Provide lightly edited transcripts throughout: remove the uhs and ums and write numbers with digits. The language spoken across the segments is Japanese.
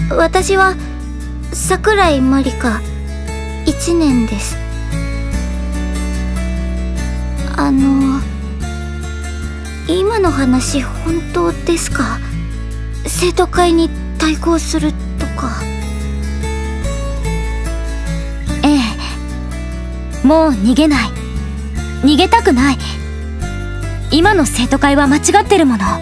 私は桜井まりか1年です。今の話本当ですか？生徒会に対抗するとか。 ええ、もう逃げない。逃げたくない。今の生徒会は間違ってるもの。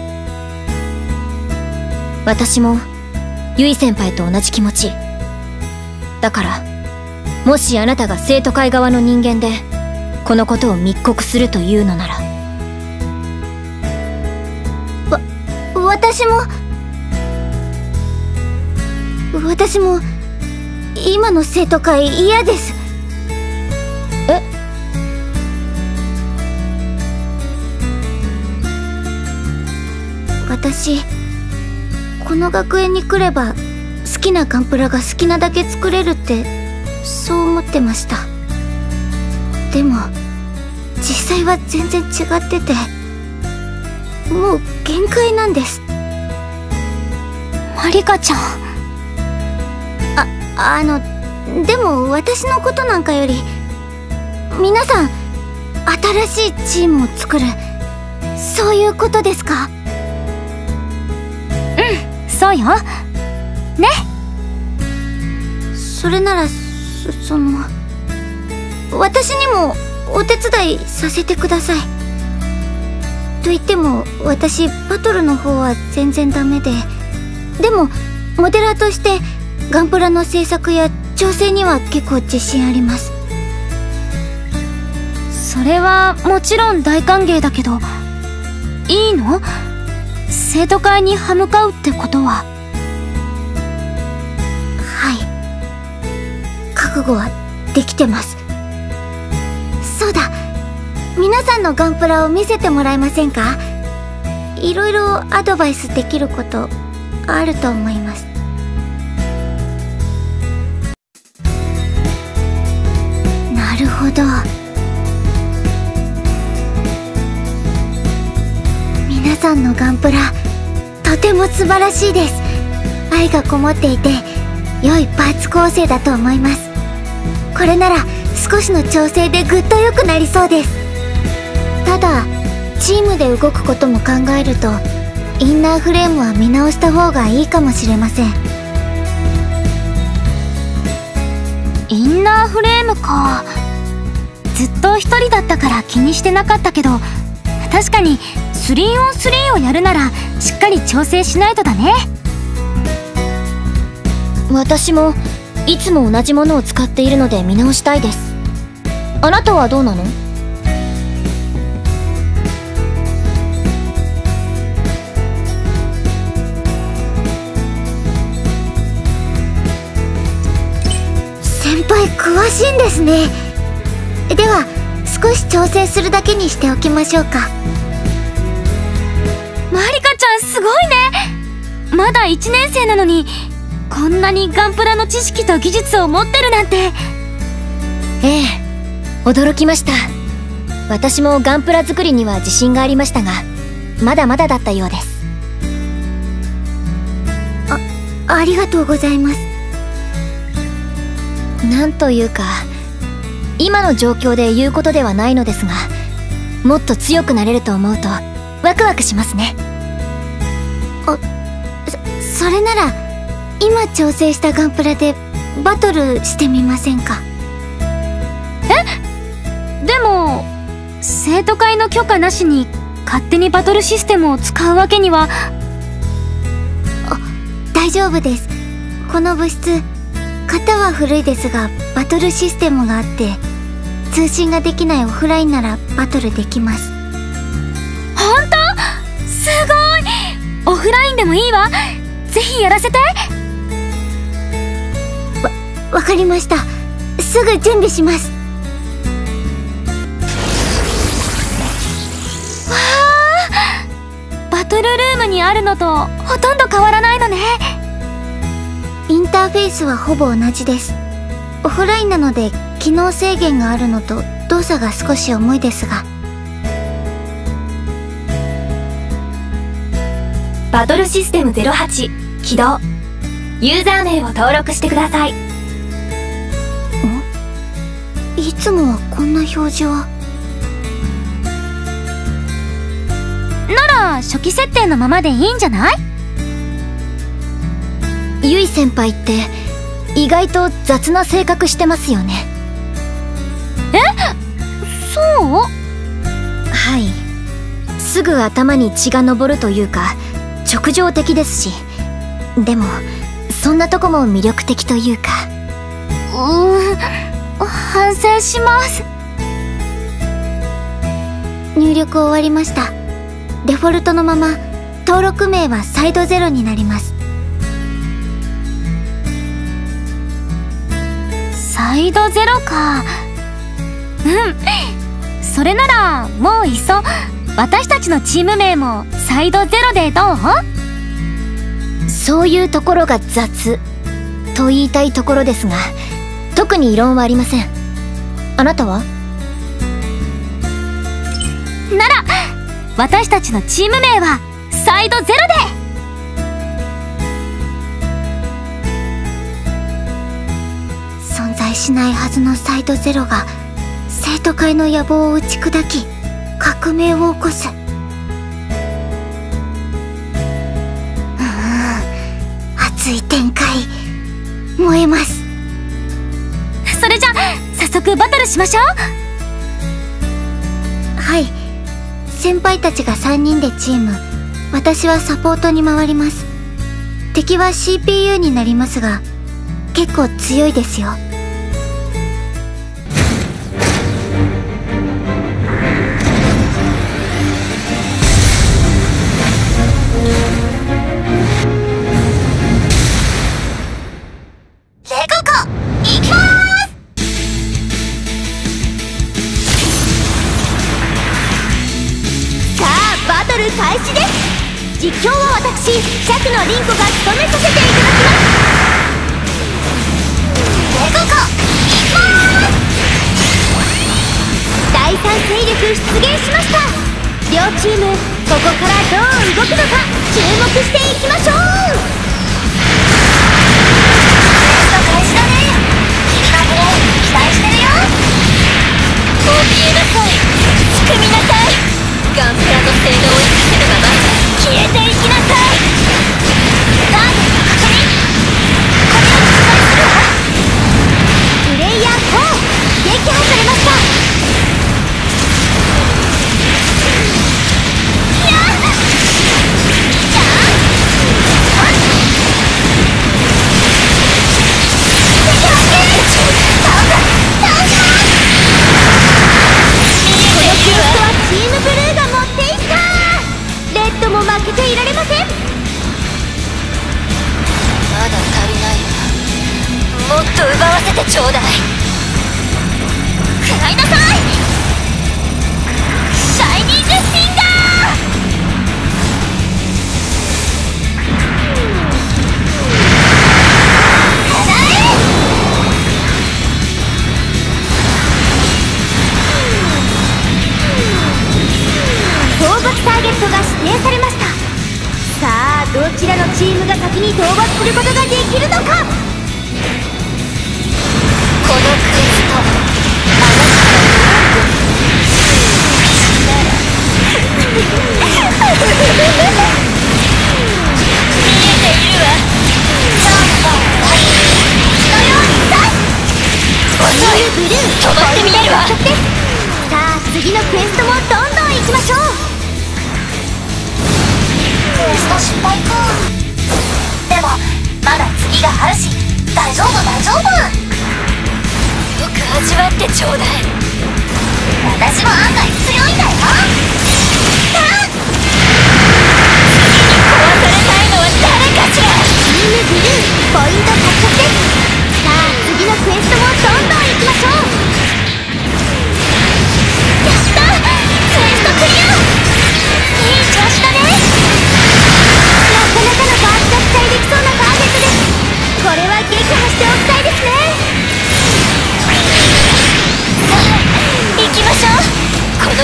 私もゆい先輩と同じ気持ちだから、もしあなたが生徒会側の人間でこのことを密告するというのなら。 私も今の生徒会嫌です。 え？ 私この学園に来れば好きなガンプラが好きなだけ作れるってそう思ってました。でも実際は全然違ってて、もう限界なんです。 まりかちゃん。 でも私のことなんかより皆さん新しいチームを作る、そういうことですか？ うん、そうよね。 それなら私にもお手伝いさせてください。と言っても私バトルの方は全然ダメで、でもモデラーとしてガンプラの制作や調整には結構自信あります。 それはもちろん大歓迎だけど、いいの？生徒会に歯向かうってことは。 はい、覚悟はできてます。そうだ、皆さんのガンプラを見せてもらえませんか？いろいろアドバイスできることあると思います。なるほど。皆さんのガンプラとても素晴らしいです。愛がこもっていて良いパーツ構成だと思います。これなら少しの調整でぐっと良くなりそうです。ただチームで動くことも考えるとインナーフレームは見直した方がいいかもしれません。 インナーフレームか。ずっと一人だったから気にしてなかったけど、確かに 3on3 をやるならしっかり調整しないとだね。 私もいつも同じものを使っているので見直したいです。あなたはどうなの？ 先輩詳しいんですね。では少し調整するだけにしておきましょうか。 まりかちゃんすごいね。まだ1年生なのにこんなにガンプラの知識と技術を持ってるなんて。 ええ、驚きました。私もガンプラ作りには自信がありましたが、まだまだだったようです。 ありがとうございます。 なんというか今の状況で言うことではないのですが、もっと強くなれると思うとワクワクしますね。 それなら今調整したガンプラでバトルしてみませんか？ え？でも生徒会の許可なしに勝手にバトルシステムを使うわけには。 大丈夫です。この部室型は古いですがバトルシステムがあって、通信ができないオフラインならバトルできます。 ほんと？すごい！オフラインでもいいわ。ぜひやらせて。 わかりました。すぐ準備します。 わあ、バトルルームにあるのとほとんど変わらないのね。 インターフェースはほぼ同じです。オフラインなので機能制限があるのと動作が少し重いですが。 バトルシステム08起動。 ユーザー名を登録してください。 いつもはこんな表示は。 なら初期設定のままでいいんじゃない？ ゆい先輩って意外と雑な性格してますよね。 そう？ はい、すぐ頭に血が上るというか直情的ですし、でもそんなとこも魅力的というか。 反省します。 入力終わりました。デフォルトのまま登録名はサイドゼロになります。 サイドゼロか。それならもういっそ私たちのチーム名もサイドゼロでどう？ そういうところが雑と言いたいところですが、特に異論はありません。あなたは？ なら私たちのチーム名はサイドゼロで。 存在しないはずのサイドゼロが生徒会の野望を打ち砕き革命を起こす。熱い展開、燃えます。 それじゃ早速バトルしましょう。 はい、先輩たちが3人でチーム、私はサポートに回ります。敵は CPU になりますが結構強いですよ。 開始です。実況は私、シャクのリンコが務めさせていただきます。レゴコ、行きまーす。第三勢力出現しました。両チーム、ここからどう動くのか注目していきましょう。開始だね。君のプレー期待してるよ。怯えなさい、仕組みなさい。ガンプラの性能を生かせるまま消えていきなさい。ターゲット確認。これを出題するわ。プレイヤー4撃破されました。いやっ、も負けていられません。まだ足りないわ。もっと奪わせてちょうだい。食らいなさい。シャイニングフィンガターゲットが指定されました。さあどちらのチームが先に討伐することができるのか。このクエストあなたの見えているわ。遅い。止まってみえるわ。さあ次のクエストもどんどん行きましょう。クエスト失敗か。でもまだ次があるし大丈夫大丈夫。よく味わってちょうだい。私も案外強いんだよ。次に壊されたいのは誰かしら。チームブルーポイント獲得です。さあ次のクエストもどんどん行きましょう。やった、クエストクリア。いい調子だね。なかなかのパーツが期待できそうなターゲットです。これは撃破しておきたいですね。さあ行きましょう。この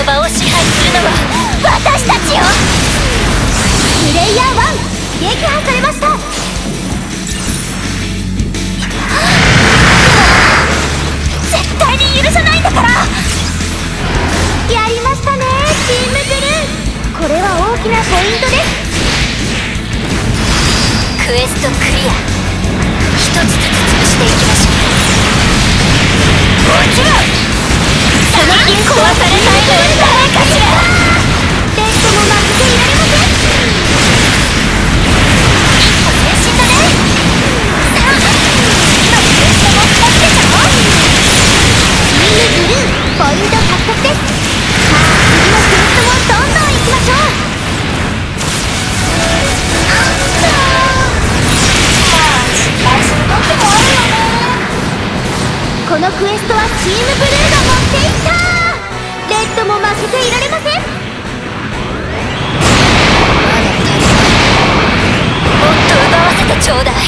エストクリア。一つずつ潰していきましょう。もちろん次に壊されないのは誰かしら。 レッドも負けていられません。 一歩前進だね。さあ次のクエストも2つでしょ。 チームブルーポイント獲得です。さあ次のクエストもどんどん行きましょう。このクエストはチームブルーが持っていった。レッドも負けていられません。 まだ足りない。もっと奪わせてちょうだい。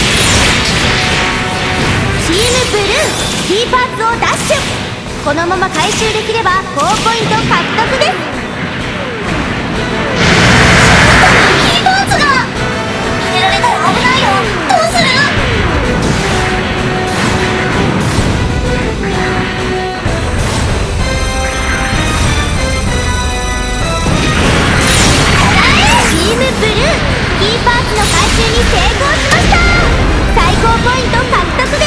チームブルー T パーツをダッシュ。このまま回収できれば高ポイント獲得です。 T パーツが入れられたら危ないよ。どうする？ チームブルー T パーツの回収に成功しました。最高ポイント獲得です。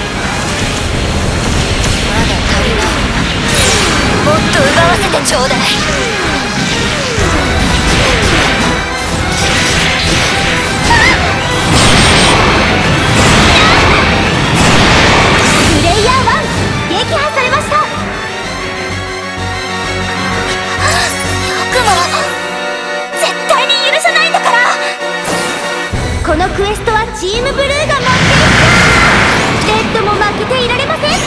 まだ足りない。もっと奪わせてちょうだい。 プレイヤー1撃破されました。 よくも絶対に許さないんだから。 このクエストはチームブルーが持っていった。レッドも負けていられません。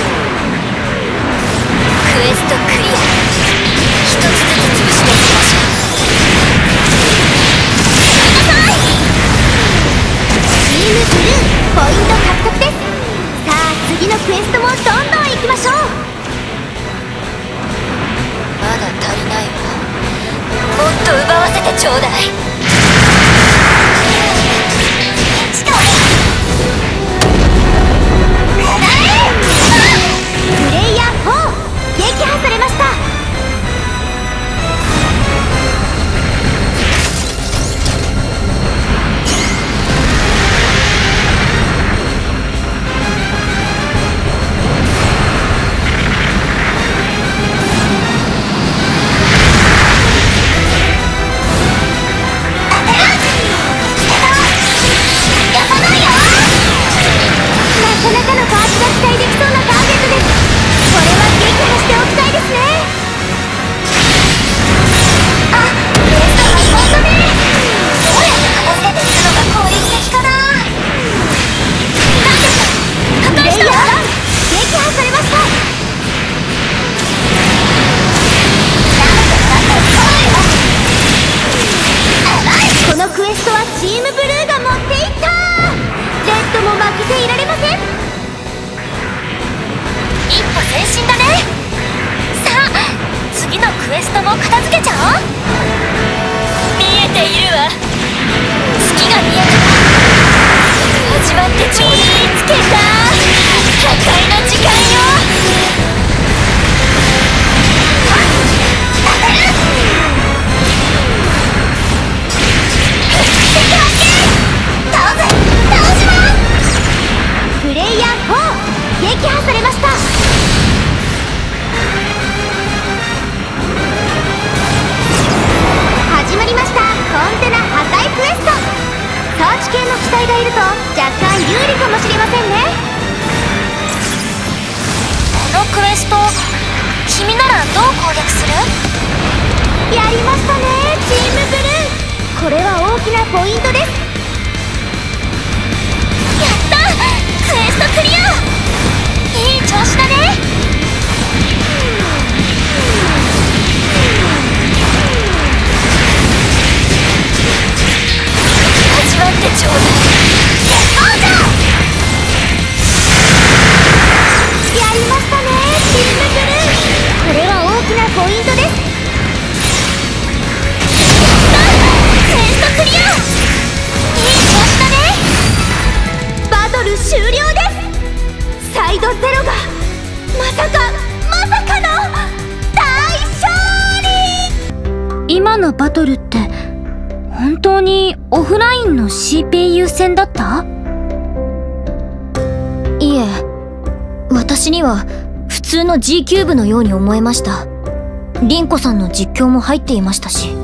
クエストクリア。一つずつ潰していきましょう。 チームブルーポイント獲得です。さあ次のクエストもどんどん行きましょう。 まだ足りないわ。もっと奪わせてちょうだい。 プレイヤー4撃破されました。なかなかのパーツが期待できそうなターゲットです。これは撃破しておきたいですね。 あ、ベスト始まったね。どうやって片付けていくのが効率的かな。なんですか？破壊したわ。 撃破されました。このクエストはチームブルーが持っていった。レッドも負けていられません。 一歩前進だね。さあ次のクエストも片付けちゃおう。見えているわ。月が見えた。味わってちょうだい。見つけた。破壊の時間よ。 プレイヤー4撃破されました。始まりましたコンテナ破壊クエスト。サーチ系の機体がいると若干有利かもしれませんね。 このクエスト君ならどう攻略する？ やりましたねチームブルー。これは大きなポイントです。 やった！クエストクリア！いい調子だね。味わってちょうだい。絶好調！ やりましたねチームブルー。これは大きなポイントです。 クエストクリア！いい調子だね。 バトル終了です。サイドゼロがまさかの大勝利。 今のバトルって本当にオフラインの CPU 戦だった？ いえ、私には普通の G キューブのように思えました。凛子さんの実況も入っていましたし。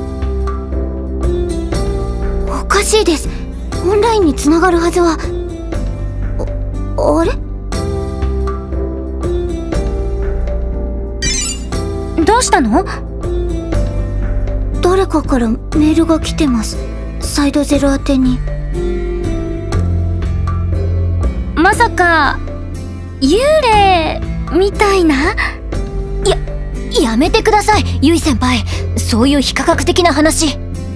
おかしいです。オンラインにつながるはずは。あれ？ どうしたの？ 誰かからメールが来てます。サイドゼロ宛てに。 まさか幽霊みたいな？ やめてください、ゆい先輩。そういう非科学的な話。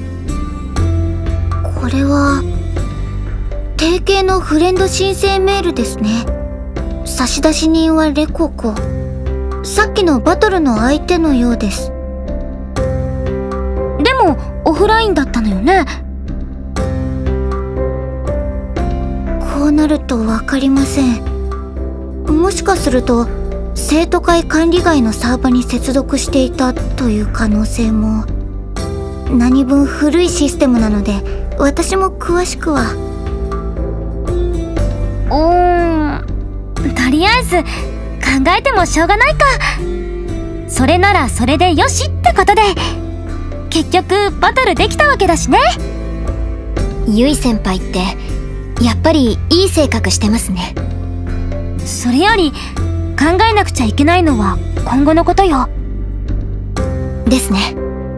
これは定型のフレンド申請メールですね。差出人はレココ。さっきのバトルの相手のようです。 でもオフラインだったのよね。 こうなると分かりません。もしかすると生徒会管理外のサーバに接続していたという可能性も。何分古いシステムなので私も詳しくは。 とりあえず考えてもしょうがないか。それならそれでよしってことで、結局バトルできたわけだしね。 ゆい先輩ってやっぱりいい性格してますね。 それより考えなくちゃいけないのは今後のことよ。 ですね。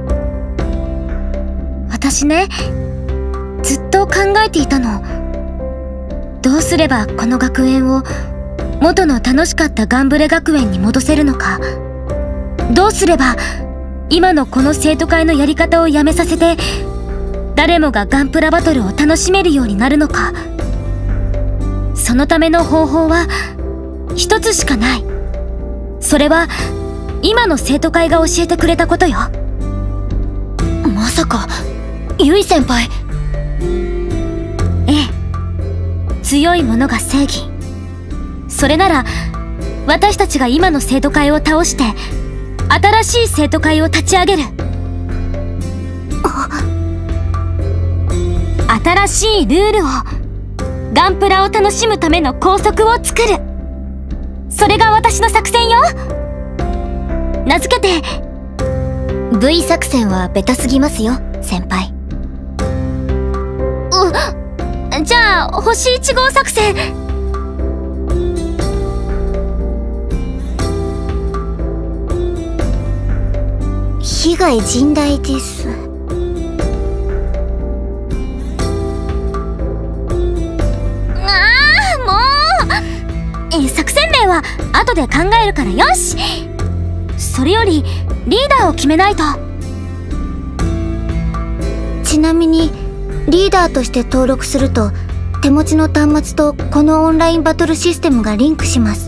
私ね、ずっと考えていたの。どうすればこの学園を元の楽しかったガンブレ学園に戻せるのか。どうすれば今のこの生徒会のやり方をやめさせて誰もがガンプラバトルを楽しめるようになるのか。そのための方法は一つしかない。それは今の生徒会が教えてくれたことよ。 まさかゆい先輩。 ええ、強いものが正義。それなら私たちが今の生徒会を倒して新しい生徒会を立ち上げる。新しいルールを、ガンプラを楽しむための拘束を作る。それが私の作戦よ。名付けて V 作戦はベタすぎますよ先輩。 じゃあ星1号作戦。 被害甚大です。 作戦名は後で考えるからよし。それよりリーダーを決めないと。 ちなみにリーダーとして登録すると手持ちの端末とこのオンラインバトルシステムがリンクします。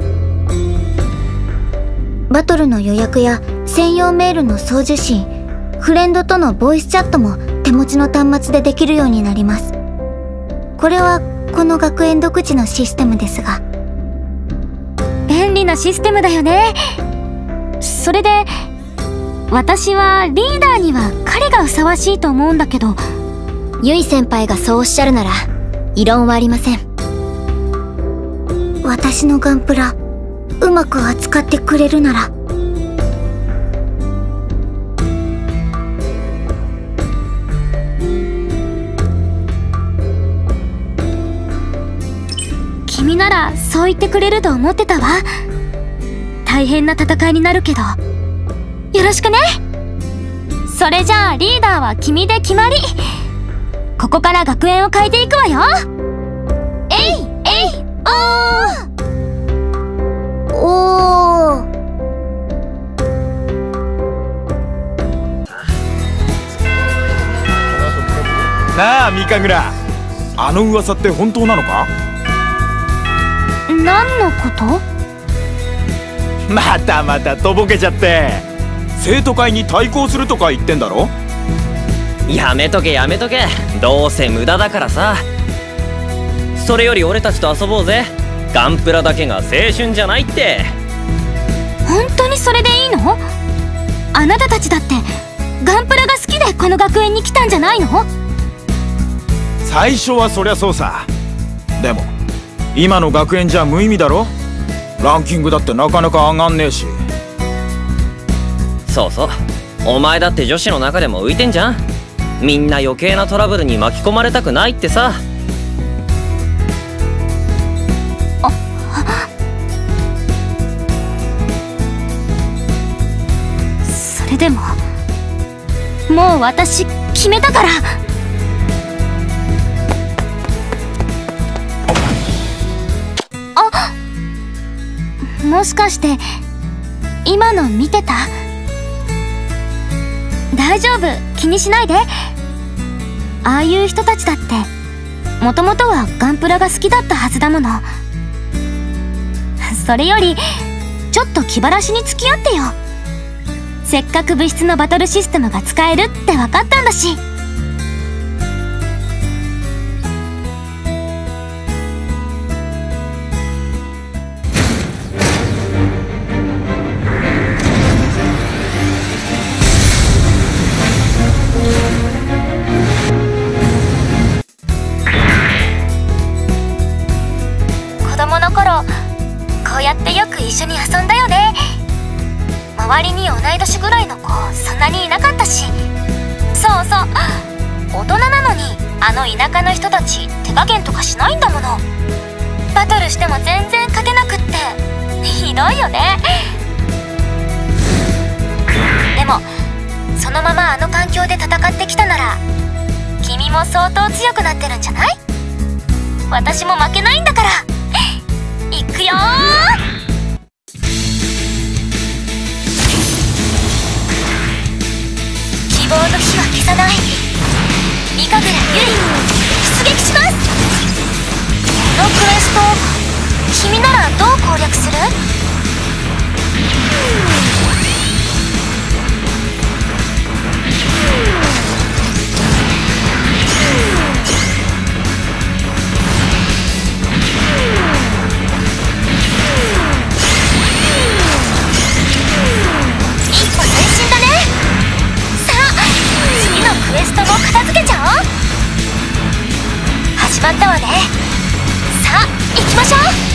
バトルの予約や専用メールの送受信、フレンドとのボイスチャットも手持ちの端末でできるようになります。これはこの学園独自のシステムですが。 便利なシステムだよね。それで私はリーダーには彼がふさわしいと思うんだけど。 ゆい先輩がそうおっしゃるなら異論はありません。 私のガンプラうまく扱ってくれるなら。 君ならそう言ってくれると思ってたわ。大変な戦いになるけどよろしくね。それじゃあリーダーは君で決まり。ここから学園を変えていくわよ。えいえいおー。 なあ三神楽、あの噂って本当なのか？ 何のこと？ またとぼけちゃって。生徒会に対抗するとか言ってんだろ？ やめとけやめとけ、どうせ無駄だからさ。それより俺たちと遊ぼうぜ。ガンプラだけが青春じゃないって。 本当にそれでいいの？あなたたちだってガンプラが好きでこの学園に来たんじゃないの？ 最初はそりゃそうさ。でも今の学園じゃ無意味だろ。ランキングだってなかなか上がんねえし。 そうそう、お前だって女子の中でも浮いてんじゃん。みんな余計なトラブルに巻き込まれたくないってさ。 それでももう私決めたから。もしかして今の見てた？大丈夫、気にしないで。ああいう人たちだってもともとはガンプラが好きだったはずだもの。それよりちょっと気晴らしに付き合ってよ。せっかく部室のバトルシステムが使えるって分かったんだし。子供の頃こうやってよく一緒に遊んだよね。周りに同い年ぐらいの子そんなにいなかったし。そうそう、大人なのにあの田舎の人たち手加減とかしないんだもの。バトルしても全然勝てなくってひどいよね。でもそのままあの環境で戦ってきたなら君も相当強くなってるんじゃない？私も負けないんだから。いくよー。希望の火は消さない。三神楽ゆい、出撃します。このクエスト君ならどう攻略する？クエストも片付けちゃおう。始まったわね。さあ行きましょう。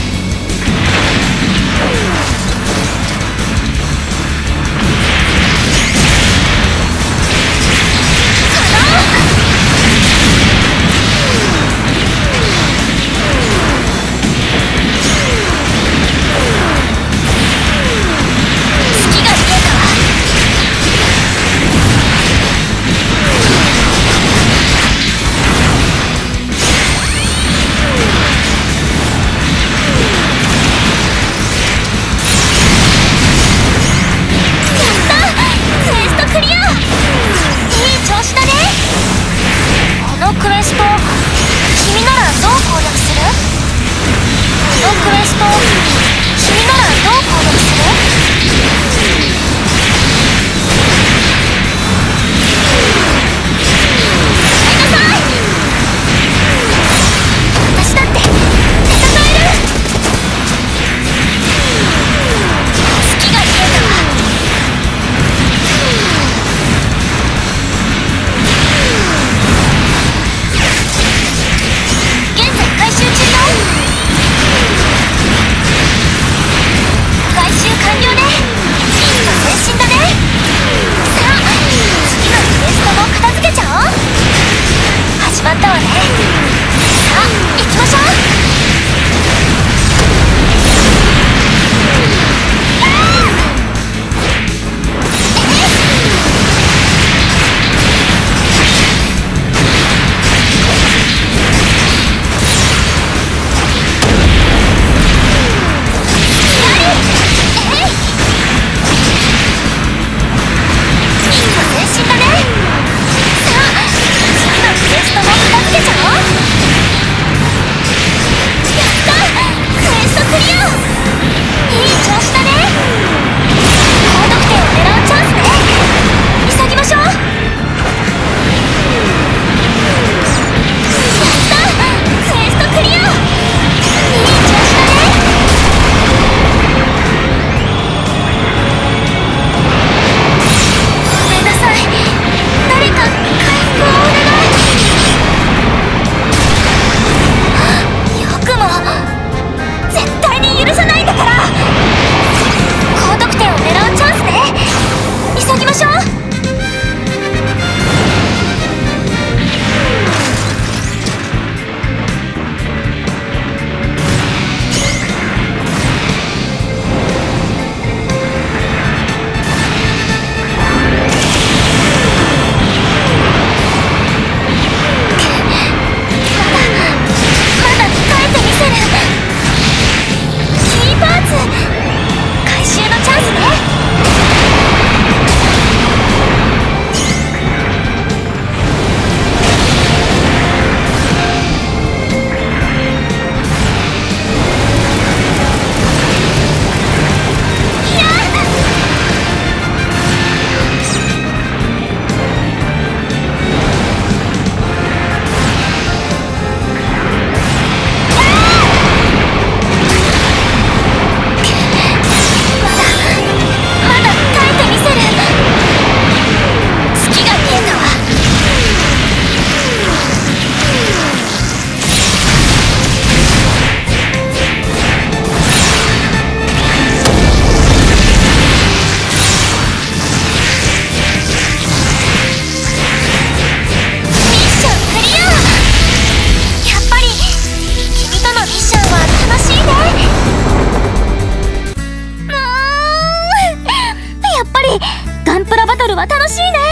は楽しいね。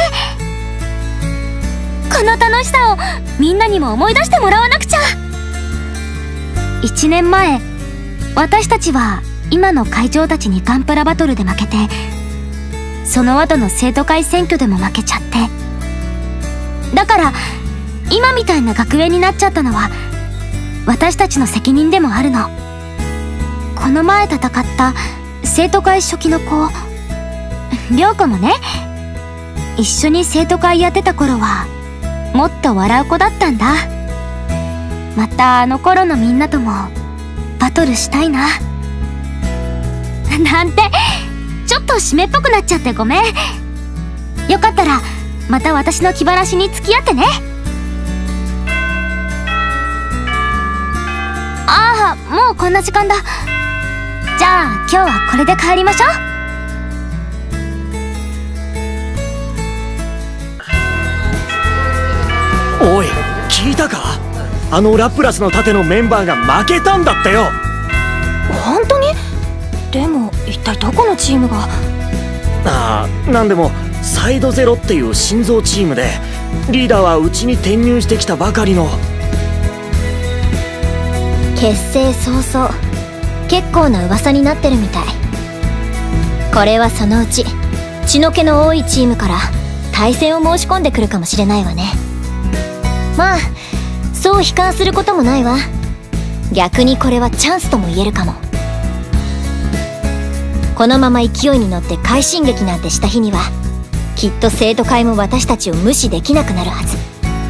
この楽しさをみんなにも思い出してもらわなくちゃ。1年前、私たちは今の会長たちにガンプラバトルで負けて、その後の生徒会選挙でも負けちゃって、だから今みたいな学園になっちゃったのは私たちの責任でもあるの。この前戦った生徒会初期の子、涼子もね、一緒に生徒会やってた頃はもっと笑う子だったんだ。またあの頃のみんなともバトルしたいな。なんてちょっと締めっぽくなっちゃってごめん。よかったらまた私の気晴らしに付き合ってね。ああ、もうこんな時間だ。じゃあ今日はこれで帰りましょう。おい、聞いたか？あのラプラスの盾のメンバーが負けたんだってよ。 本当に？でも一体どこのチームが？ ああ、なんでもサイドゼロっていう心臓チームで、リーダーはうちに転入してきたばかりの。 結成早々結構な噂になってるみたい。これはそのうち血の気の多いチームから対戦を申し込んでくるかもしれないわね。まあそう悲観することもないわ。逆にこれはチャンスとも言えるかも。このまま勢いに乗って快進撃なんてした日には、きっと生徒会も私たちを無視できなくなるはず。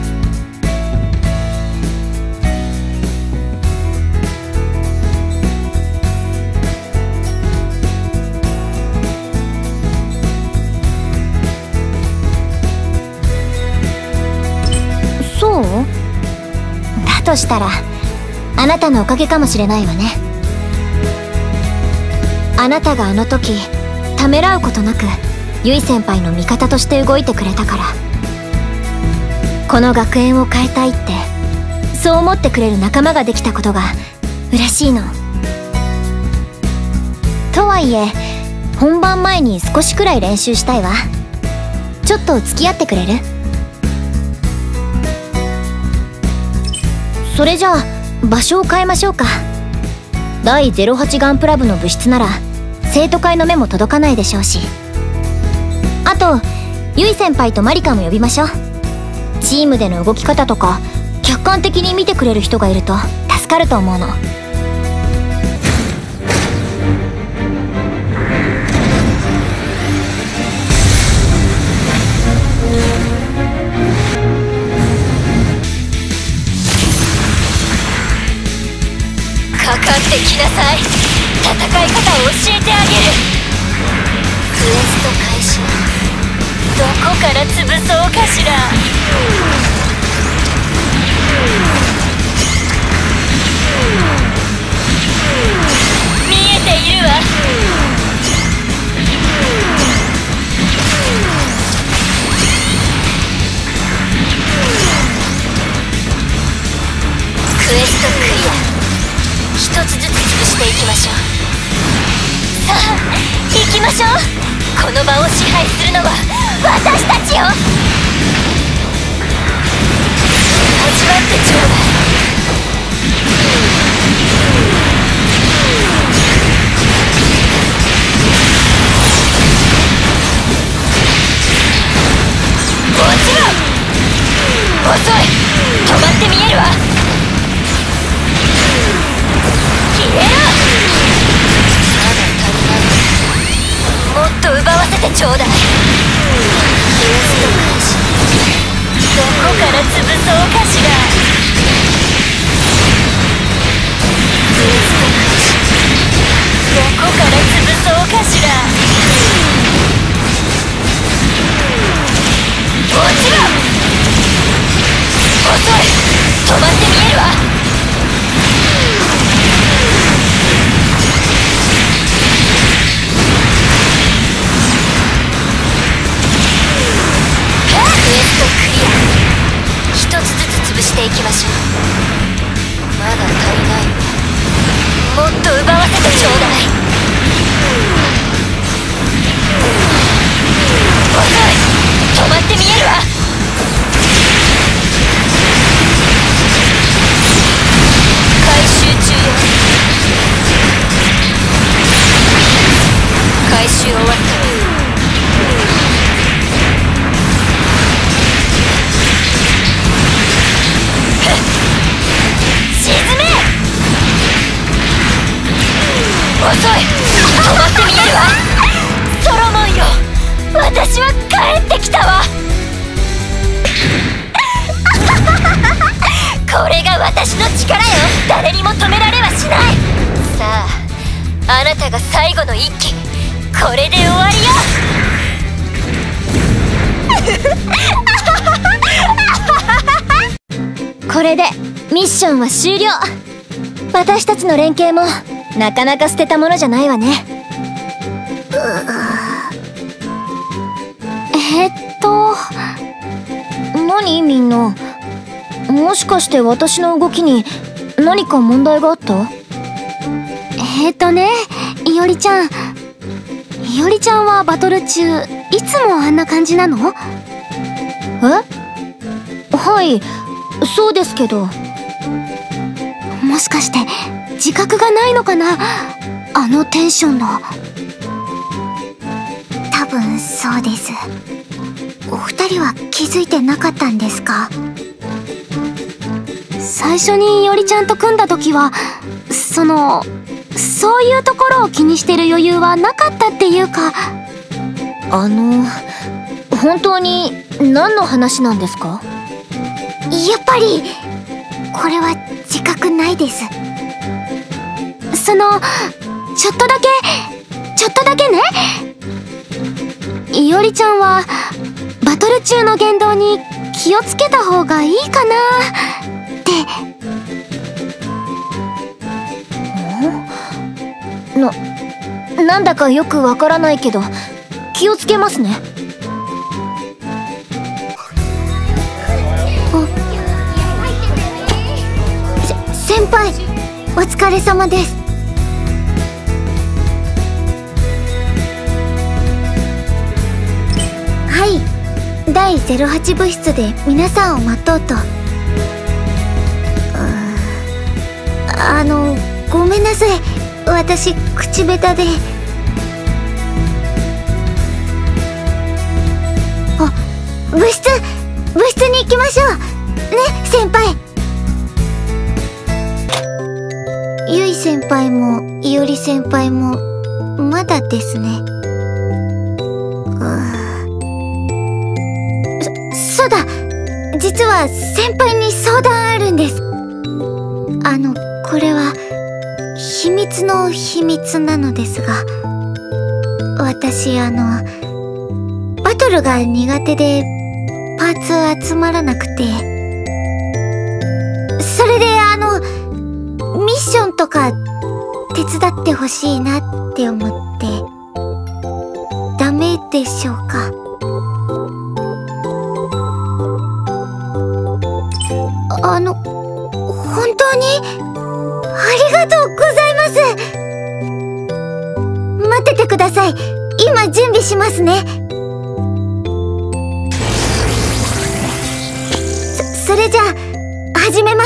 そう？だとしたらあなたのおかげかもしれないわね。あなたがあの時ためらうことなくゆい先輩の味方として動いてくれたから、この学園を変えたいってそう思ってくれる仲間ができたことが嬉しいの。とはいえ本番前に少しくらい練習したいわ。ちょっと付き合ってくれる？それじゃあ場所を変えましょうか。第08ガンプラ部の部室なら生徒会の目も届かないでしょうし、あとゆい先輩とマリカも呼びましょう。チームでの動き方とか客観的に見てくれる人がいると助かると思うの。 かかってきなさい。戦い方を教えてあげる。クエスト開始。どこから潰そうかしら。見えているわ。クエストクリア。一つずつ潰していきましょう。さあ行きましょう。この場を支配するのは私たちよ。味わってちょうだい。もちろん。遅い。止まって見えるわ。消えろ。もっと奪わせてちょうだい。クエスト開始。どこから潰そうかしら。 わ。ソロモンよ、私は帰ってきたわ。これが私の力よ。誰にも止められはしない。さあ、あなたが最後の一騎、これで終わりよ。 これでミッションは終了。私たちの連携もなかなか捨てたものじゃないわね。何みんな、もしかして私の動きに何か問題があった？いおりちゃん。いおりちゃんはバトル中いつもあんな感じなの？はい、そうですけど。もしかして自覚がないのかな、あのテンションの。 多分そうです。お二人は気づいてなかったんですか？ 最初にいおりちゃんと組んだ時はそういうところを気にしてる余裕はなかったっていうか。本当に何の話なんですか？ やっぱりこれは自覚ないです。 ちょっとだけね。いおりちゃんはバトル中の言動に気をつけた方がいいかなって。なんだかよくわからないけど気をつけますね。 先輩、お疲れ様です。はい、第08部室で皆さんを待とうと。ごめんなさい、私口下手で。部室に行きましょうね、先輩。ゆい先輩もいおり先輩もまだですね。そうだ、実は先輩に相談あるんです。これは秘密の秘密なのですが、私バトルが苦手でパーツ集まらなくて、それでミッションとか手伝ってほしいなって思って。ダメでしょうか？本当にありがとうございます。待っててください、今準備しますね。それじゃあ始めます。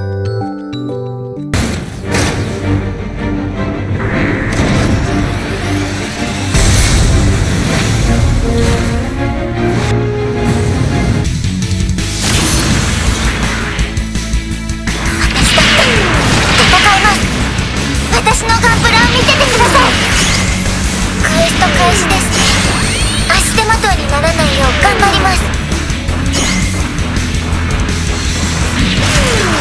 私のガンプラを見ててください。クエスト開始ですね。足手まといにならないよう頑張ります。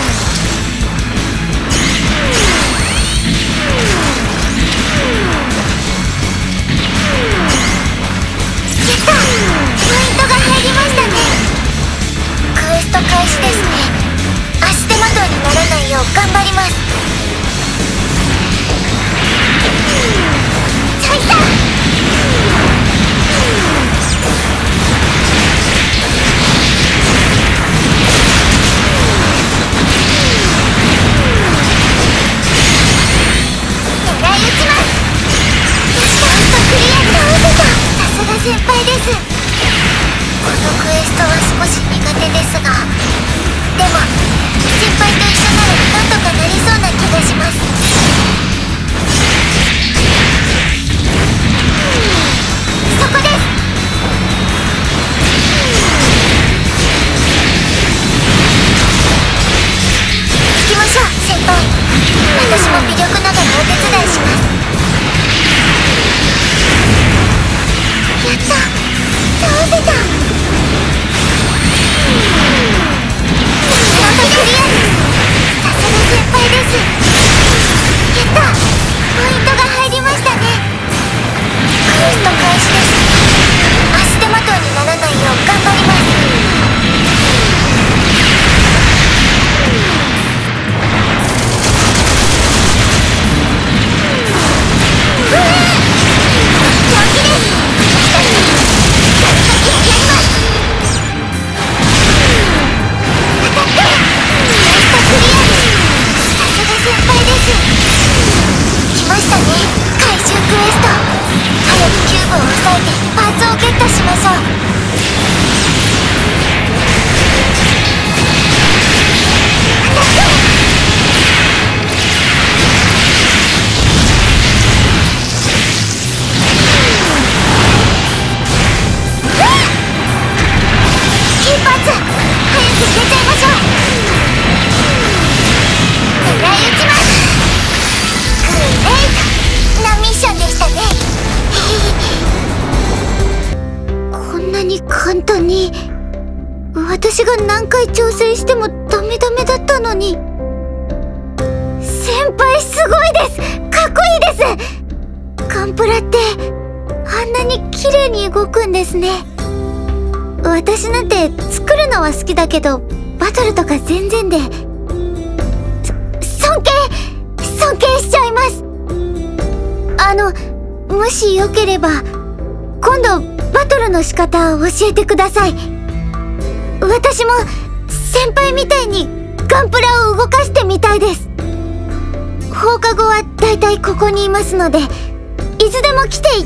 キューブを抑えてパーツをゲットしましょう。簡単に私が何回調整してもダメだったのに。先輩すごいです。かっこいいです。ガンプラってあんなに綺麗に動くんですね。私なんて作るのは好きだけどバトルとか全然で尊敬しちゃいます。もしよければ今度バトルの仕方を教えてください。私も先輩みたいにガンプラを動かしてみたいです。放課後はだいたいここにいますのでいつでも来て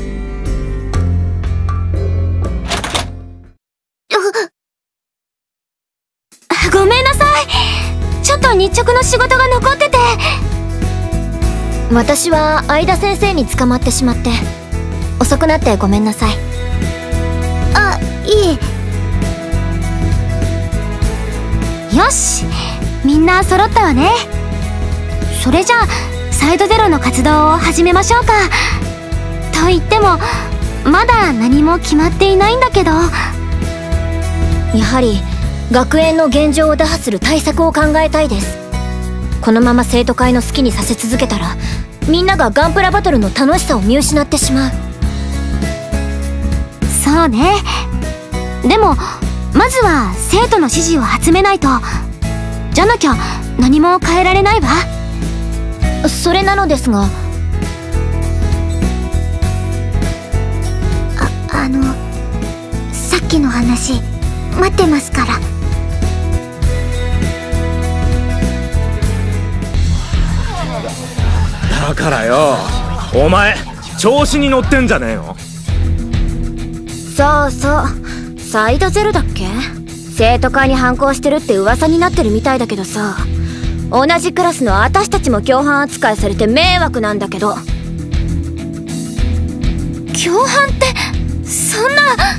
ごめんなさい。ちょっと日直の仕事が残ってて。 私は相田先生に捕まってしまって遅くなってごめんなさい。 あ、いえ。 よし、みんな揃ったわね。それじゃあサイドゼロの活動を始めましょうか。と言ってもまだ何も決まっていないんだけど。 やはり学園の現状を打破する対策を考えたいです。このまま生徒会の好きにさせ続けたらみんながガンプラバトルの楽しさを見失ってしまう。 そうね。でもまずは生徒の支持を集めないと。じゃなきゃ何も変えられないわ。 それなのですが、 さっきの話待ってますから。 だからよ、お前調子に乗ってんじゃねえの。 そうそう、サイドゼロだっけ。生徒会に反抗してるって噂になってるみたいだけどさ、同じクラスの私たちも共犯扱いされて迷惑なんだけど。 共犯ってそんな。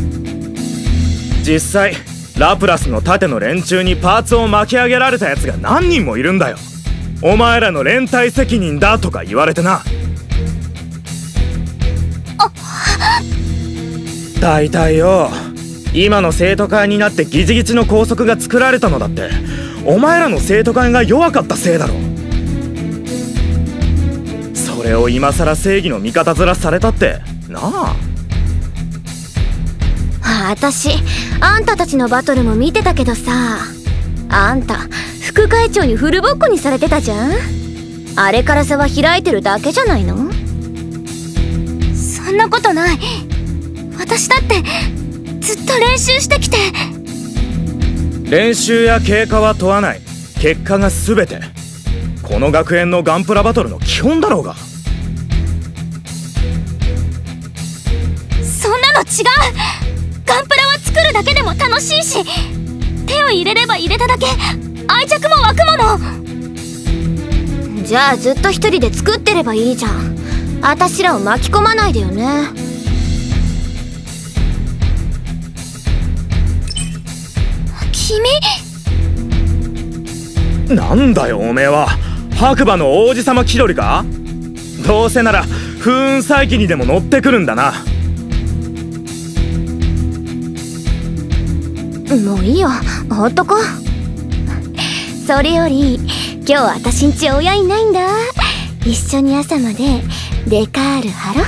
実際ラプラスの盾の連中にパーツを巻き上げられたやつが何人もいるんだよ。お前らの連帯責任だとか言われてな。大体よ、今の生徒会になってギチギチの校則が作られたのだってお前らの生徒会が弱かったせいだろ。それを今さら正義の味方面されたってなあ。 私あんたたちのバトルも見てたけどさ、あんた副会長にフルボッコにされてたじゃん。あれから差は開いてるだけじゃないの。 そんなことない。私だってずっと練習してきて。 練習や経過は問わない。結果が全て。この学園のガンプラバトルの基本だろうが。 そんなの違う。ガンプラは作るだけでも楽しいし、手を入れれば入れただけ愛着も湧くもの。 じゃあずっと一人で作ってればいいじゃん。私らを巻き込まないでよね。 君なんだよおめえは。白馬の王子様気取りか。どうせなら風雲再起にでも乗ってくるんだな。 もういいよ、ほっとこ。それより今日私んち親いないんだ。一緒に朝までデカール貼ろ。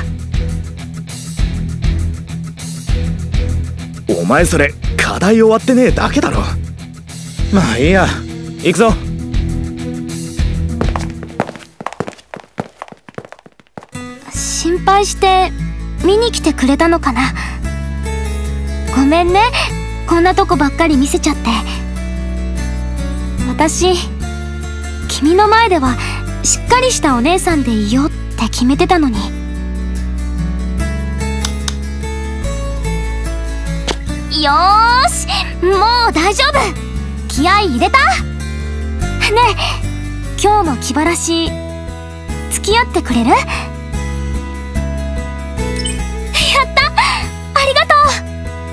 お前それ課題終わってねえだけだろ。まあいいや、行くぞ。 心配して見に来てくれたのかな。ごめんね、こんなとこばっかり見せちゃって。私君の前ではしっかりしたお姉さんでいようって決めてたのに。 よーし、もう大丈夫。気合い入れた？ねえ、今日も気晴らし付き合ってくれる？やった、ありがとう。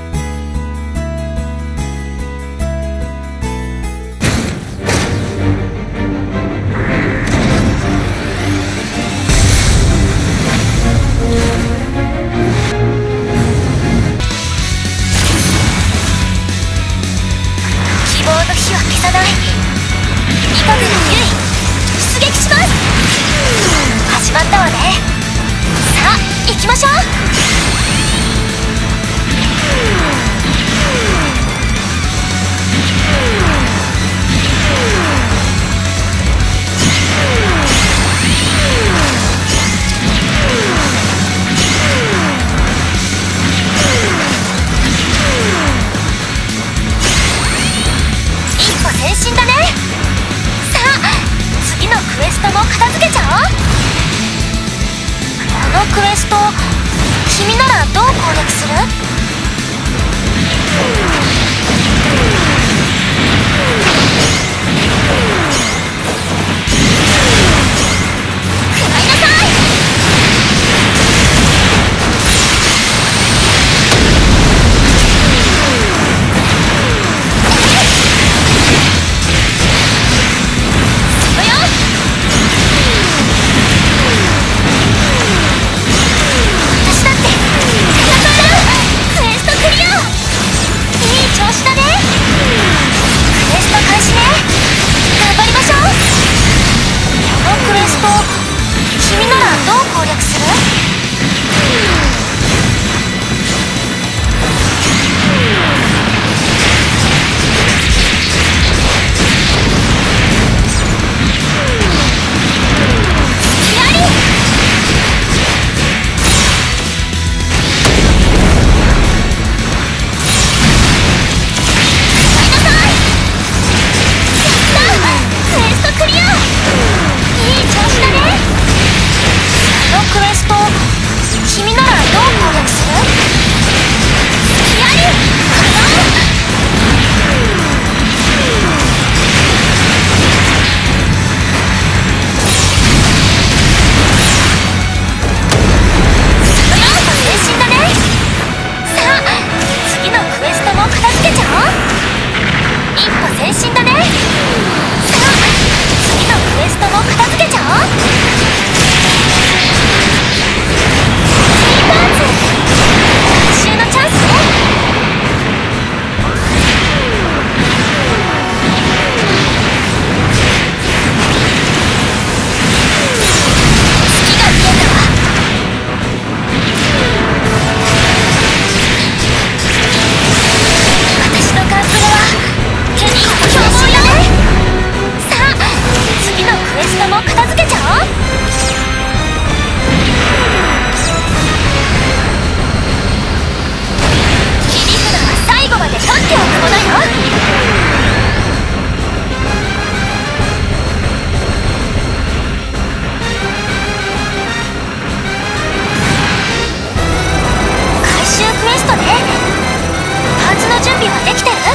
希望の火は消さない。二角の優位出撃します。始まったわね。さあ行きましょう。一歩前進だね。さあ次のクエストも片付けちゃおう。このクエスト君ならどう攻略する？食らいなさい。それよ。私だって戦う。クエストクリア。いい調子だね。クエスト開始ね。頑張りましょう。このクエスト君ならどう攻略する？やり。クエストクリア。いい調子だね。このクエスト君ならどう攻略する？やり。そのような前進だね。さあ次のクエストも片付けちゃおう。一歩前進だね。さあ次のクエストも片付けちゃおう。スリーパーツ回収のチャンスね。月が見えたわ。私のガンプラは結構凶暴よね。さあ次のクエストも片付けちゃおう。切り札は最後まで取っておくものよ。回収クエストね。パーツの準備はできてる？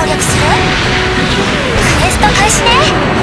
協力する？クエスト開始ね。